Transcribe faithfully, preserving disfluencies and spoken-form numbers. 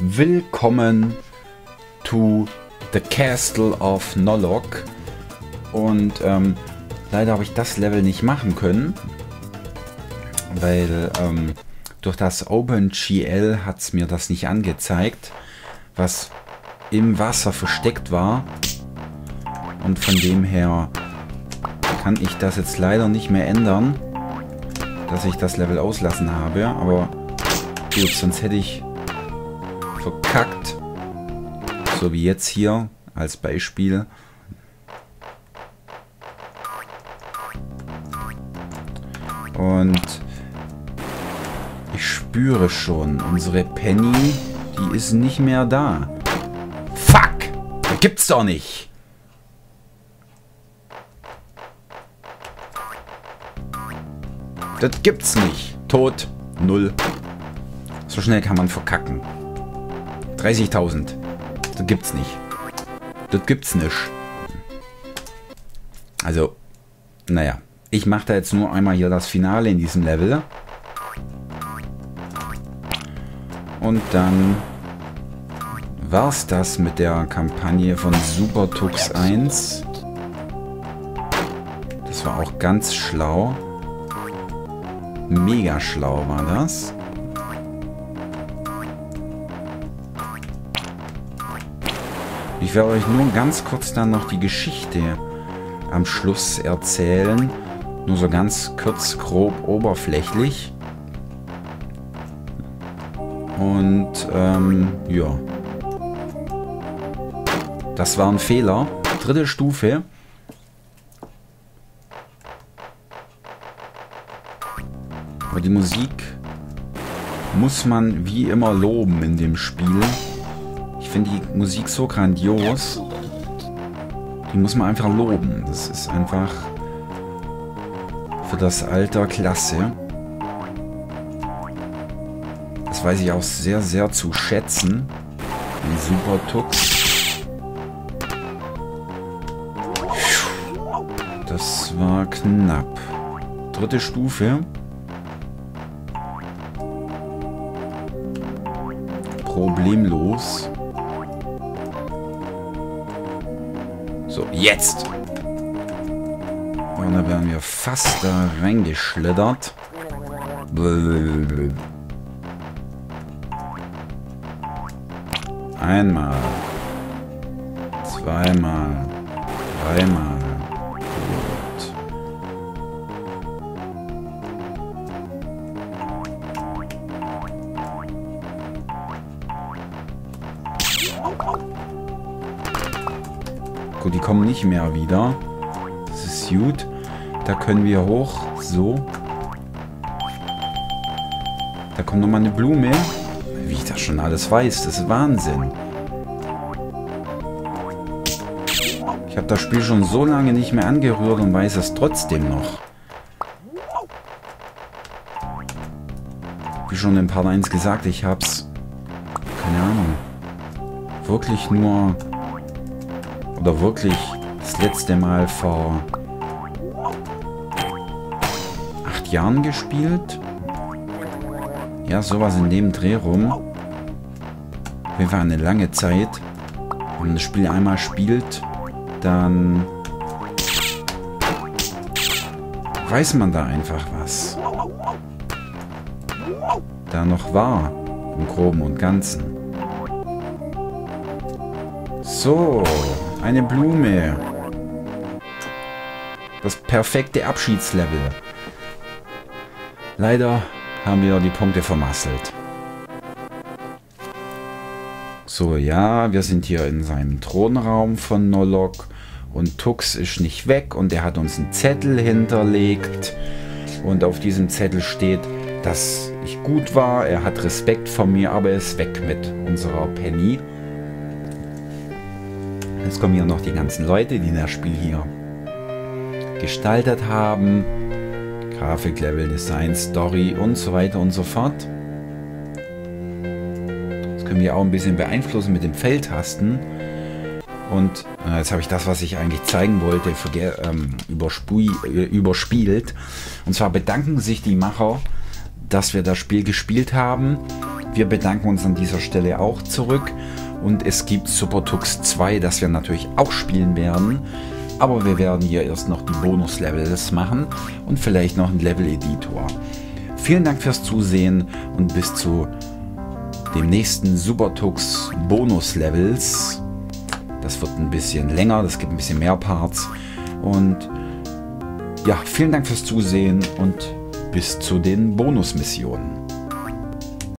Willkommen to the Castle of Nolog. Und ähm, leider habe ich das Level nicht machen können, weil ähm, durch das OpenGL hat es mir das nicht angezeigt, was im Wasser versteckt war. Und von dem her kann ich das jetzt leider nicht mehr ändern, dass ich das Level auslassen habe. Aber gut, sonst hätte ich verkackt. So wie jetzt hier als Beispiel. Und ich spüre schon, unsere Penny, die ist nicht mehr da. Fuck! Das gibt's doch nicht! Das gibt's nicht. Tot. Null. So schnell kann man verkacken. dreißigtausend. Das gibt's nicht. Das gibt's nicht. Also, naja. Ich mache da jetzt nur einmal hier das Finale in diesem Level. Und dann war's das mit der Kampagne von Super Tux eins. Das war auch ganz schlau. Mega schlau war das. Ich werde euch nur ganz kurz dann noch die Geschichte am Schluss erzählen. Nur so ganz kurz, grob, oberflächlich. Und, ähm, ja. Das war ein Fehler. Dritte Stufe. Aber die Musik muss man wie immer loben in dem Spiel. Ich finde die Musik so grandios. Die muss man einfach loben. Das ist einfach für das Alter klasse. Das weiß ich auch sehr, sehr zu schätzen. Ein Super Tux. Das war knapp. Dritte Stufe. Problemlos. So, jetzt! Und da werden wir fast da reingeschlittert. Einmal. Zweimal. Dreimal. Gut. Gut, die kommen nicht mehr wieder. Das ist gut. Da können wir hoch. So. Da kommt nochmal eine Blume. Wie ich das schon alles weiß. Das ist Wahnsinn. Ich habe das Spiel schon so lange nicht mehr angerührt und weiß es trotzdem noch. Wie schon in Part eins gesagt, ich habe es, keine Ahnung, wirklich nur, oder wirklich das letzte Mal vor acht Jahren gespielt. Ja, sowas in dem Dreh rum. Auf jeden Fall eine lange Zeit. Wenn man das Spiel einmal spielt, dann weiß man da einfach, was da noch war, im Groben und Ganzen. So, eine Blume. Das perfekte Abschiedslevel. Leider haben wir die Punkte vermasselt. So, ja, wir sind hier in seinem Thronraum von Nolog und Tux ist nicht weg und er hat uns einen Zettel hinterlegt und auf diesem Zettel steht, dass ich gut war, er hat Respekt vor mir, aber er ist weg mit unserer Penny. Jetzt kommen hier noch die ganzen Leute, die das Spiel hier gestaltet haben. Grafik, Level, Design, Story und so weiter und so fort. Das können wir auch ein bisschen beeinflussen mit den Pfeiltasten. Und äh, jetzt habe ich das, was ich eigentlich zeigen wollte, ähm, überspielt. Und zwar bedanken sich die Macher, dass wir das Spiel gespielt haben. Wir bedanken uns an dieser Stelle auch zurück und es gibt Super Tux zwei, das wir natürlich auch spielen werden. Aber wir werden hier erst noch die Bonus-Levels machen und vielleicht noch einen Level-Editor. Vielen Dank fürs Zusehen und bis zu dem nächsten Super Tux Bonus-Levels. Das wird ein bisschen länger, das gibt ein bisschen mehr Parts. Und ja, vielen Dank fürs Zusehen und bis zu den Bonus-Missionen.